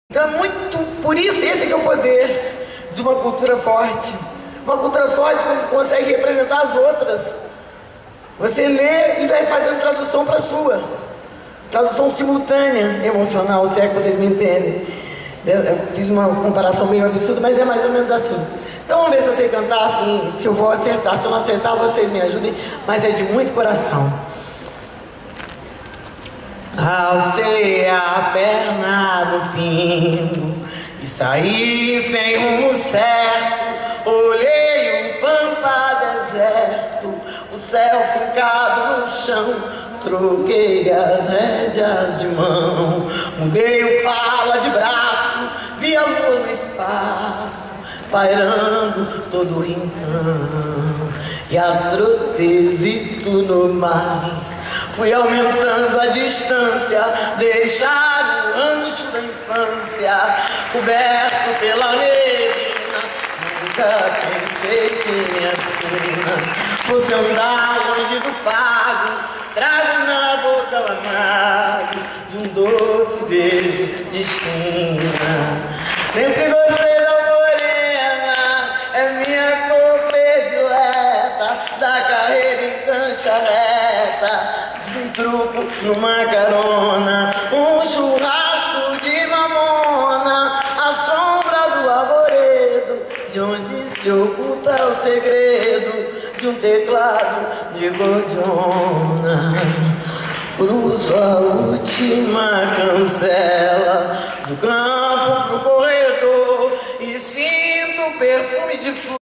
Então é muito, por isso esse que é o poder de uma cultura forte. Uma cultura forte que consegue representar as outras. Você lê e vai fazendo tradução para a sua. Tradução simultânea, emocional, se é que vocês me entendem. Eu fiz uma comparação meio absurda, mas é mais ou menos assim. Então vamos ver se eu sei cantar assim, se eu vou acertar. Se eu não acertar, vocês me ajudem, mas é de muito coração. Alcei a perna do pino e saí sem rumo certo. Olhei o pampa deserto, o céu fincado no chão. Troquei as rédeas de mão, mudei o pala de braço, vi a lua no espaço, pairando todo o rincão. E a trotez e tudo mais. Fui aumentando a distância, deixar o rancho da infância coberto pela neblina. Nunca pensei que me assina fosse andar longe do pago, trago na boca o amargo de um doce beijo de China. Sempre gostei da morena, é minha cor predileta, da carreira em cancha reta, um truco numa carona, um churrasco de mamona, a sombra do arvoredo, de onde se oculta o segredo de um teclado de gordiona. Cruzo a última cancela do campo pro corredor e sinto o perfume de flor.